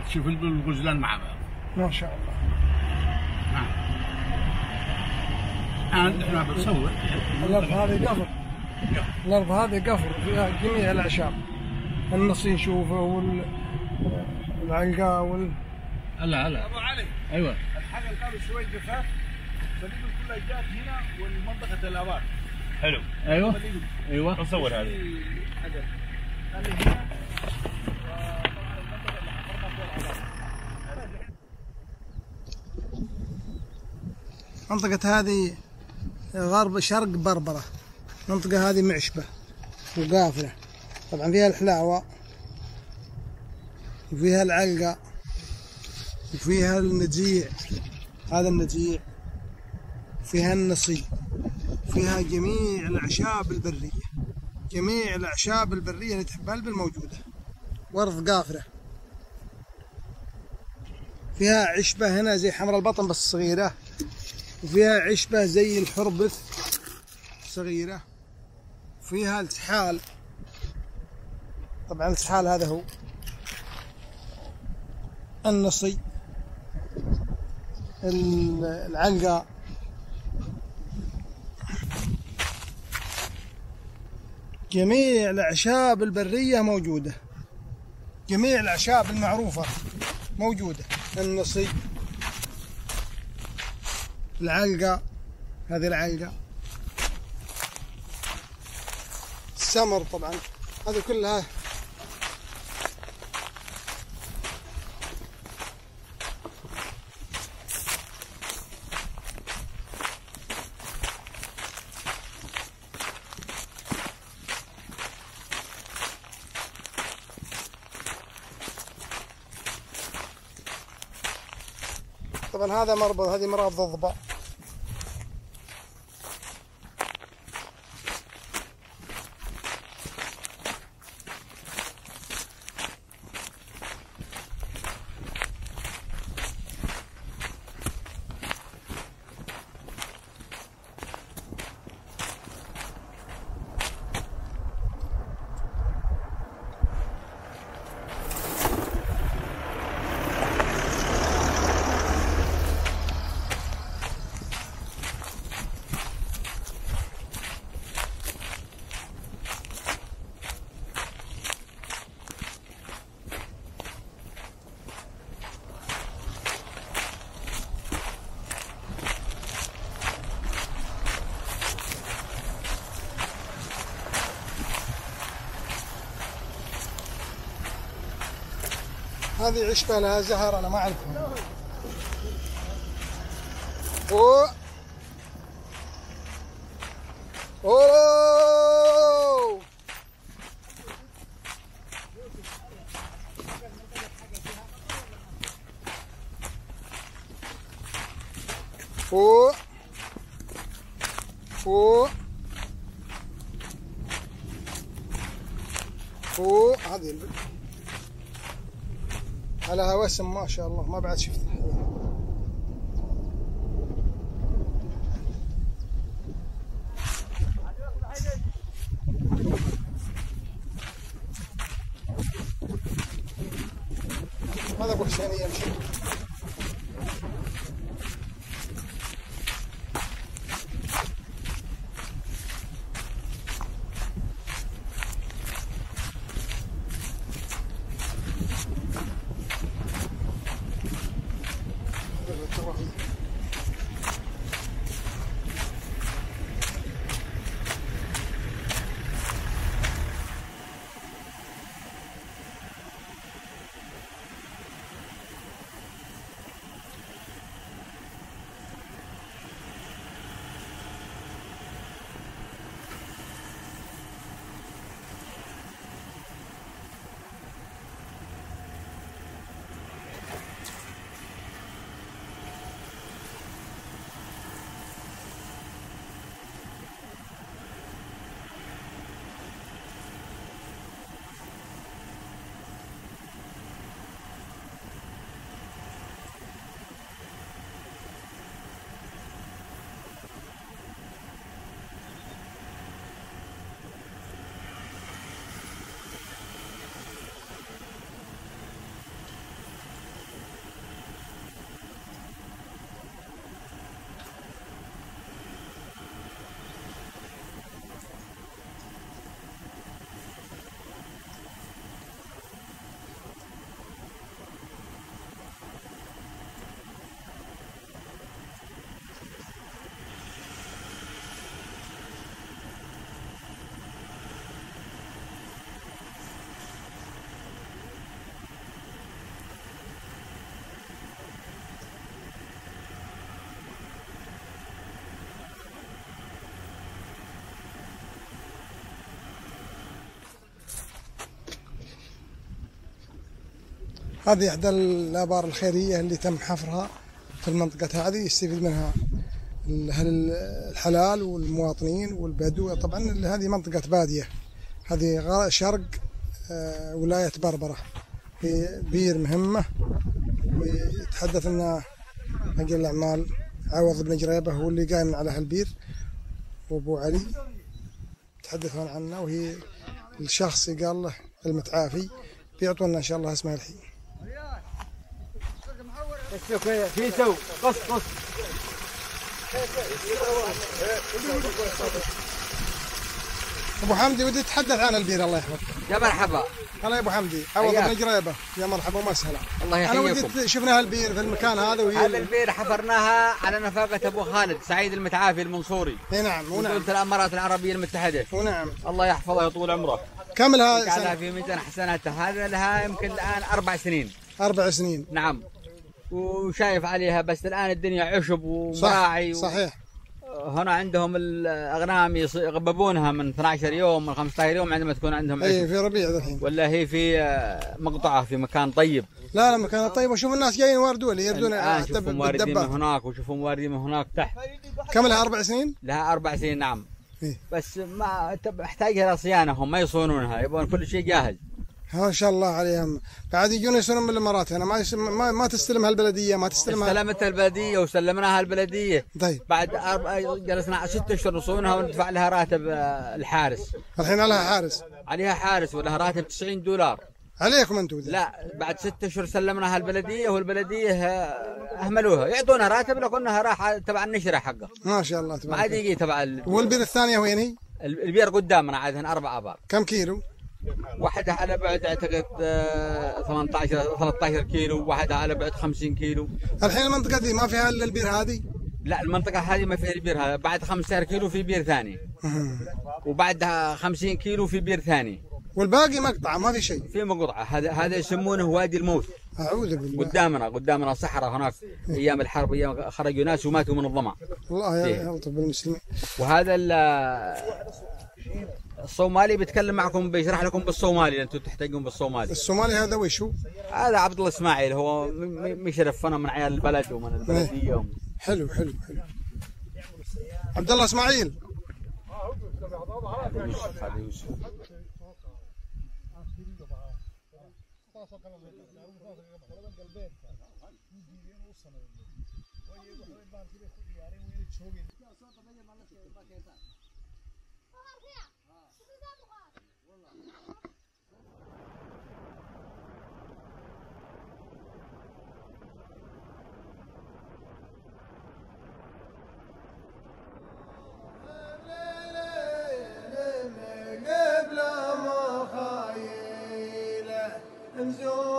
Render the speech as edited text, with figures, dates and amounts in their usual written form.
تشوف الغزلان مع بعض. ما شاء الله. الآن احنا بنصور الأرض هذه قفر. الأرض هذه قفر فيها جميع الأعشاب. النصي نشوفه والعنقاء لا أبو علي. أيوه. الحاجة اللي قالوا شوي جفاف تقريبا كلها جات هنا والمنطقة الآبار. حلو. أيوه. نصور هذا. حجر. اللي هنا وطبعا المنطقة اللي حفرنا فيها الآبار. منطقة هذه غرب شرق بربرة. المنطقة هذه معشبة وقافلة، طبعا فيها الحلاوة وفيها العلقة وفيها النجيع، هذا النجيع، فيها النصي، فيها جميع الأعشاب البرية، جميع الأعشاب البرية اللي تحبها البل موجودة. ورد قافلة، فيها عشبة هنا زي حمر البطن بس صغيرة، وفيها عشبة زي الحربث صغيرة، فيها التحال، طبعا التحال هذا هو النصي، العنقاء، جميع الأعشاب البرية موجودة، جميع الأعشاب المعروفة موجودة، النصي، العنقاء، هذه العنقاء، السمر، طبعا هذه كلها طبعا هذا مربض، هذه مرابض الضباء. هذه عشبة لها زهر، أنا ما أعرفها. أوه أوه أوه أوه أوه هذه على هوسم ما شاء الله، ما بعد شفت هذا ابو حسين يمشي. هذه إحدى الآبار الخيرية اللي تم حفرها في المنطقة هذه، يستفيد منها أهل الحلال والمواطنين والبدو. طبعا هذه منطقة بادية، هذه شرق ولاية بربرة، في بير مهمة. ويتحدث أن رجل الأعمال عوض بن جريبة هو اللي قايم على هالبير، وأبو علي يتحدثون عنه، وهي الشخص قال له المتعافي. بيعطونا إن شاء الله اسمه الحين. في سو قص أبو حمدي ودي تتحدث عن البير، الله يحفظك. يا مرحبا. هلا يا أبو حمدي، عوض بن جريبة، يا مرحبا ومسهلا. الله أنا يحييكم. ودي شفنا هالبير في المكان هذا، وهي هذا البير حفرناها على نفقة أبو خالد سعيد المتعافي المنصوري. نعم ونعم. دولة الإمارات العربية المتحدة. ونعم. الله يحفظه ويطول عمره. كم لها يجعلها سنة؟ في ميزان حسناته. هذا لها يمكن الآن 4 سنين. 4 سنين. نعم. وشايف عليها، بس الآن الدنيا عشب صح. ومراعي. صحيح. هنا عندهم الأغنام يغببونها من 12 يوم من 15 يوم عندما تكون عندهم عشب. اي في ربيع ذا الحين. ولا هي في مقطعة في مكان طيب. لا مكان طيب. وشوف الناس جايين واردوا لي يردون الآن شوفوا واردين من بالدبات. هناك وشوفوا واردين من هناك تحت. كم لها 4 سنين؟ لها 4 سنين نعم. إيه؟ بس ما تحتاجها إلى صيانة، هم ما يصونونها، يبغون كل شيء جاهز. ما شاء الله عليهم. بعد يجون يصيرون من الامارات هنا، ما تستلمها البلديه، ما تستلمها. استلمتها البلديه وسلمناها البلديه. طيب. بعد جلسنا 6 اشهر نصونها وندفع لها راتب الحارس. الحين لها حارس. عليها حارس ولها راتب $90. عليكم انتم؟ لا بعد 6 اشهر سلمناها البلديه، والبلديه اهملوها، يعطونها راتب لكنها راح تبع النشره حقه. ما شاء الله تبارك. ما عاد يجي تبع والبير الثانيه وين هي؟ البير قدامنا عادها 4 ابار. كم كيلو؟ واحدة على بعد اعتقد 13 كيلو، واحدة على بعد 50 كيلو. الحين المنطقة دي ما فيها الا البير هذه؟ لا المنطقة هذه ما فيها البير هذا، بعد 15 كيلو في بير ثاني. وبعد 50 كيلو في بير ثاني. والباقي مقطع ما في شيء. في مقطعة، هذا يسمونه وادي الموت. اعوذ بالله. قدامنا صحراء هناك، ايام الحرب، ايام خرجوا ناس وماتوا من الظمأ. الله يلطف بالمسلمين. وهذا الصومالي بيتكلم معكم، بيشرح لكم بالصومالي، انتم تحتاجون بالصومالي. الصومالي هذا وش هو؟ هذا عبد الله اسماعيل، هو مشرف انا من عيال البلد ومن البلديه. حلو. عبد الله اسماعيل. هذا يوسف. قبل ما خايله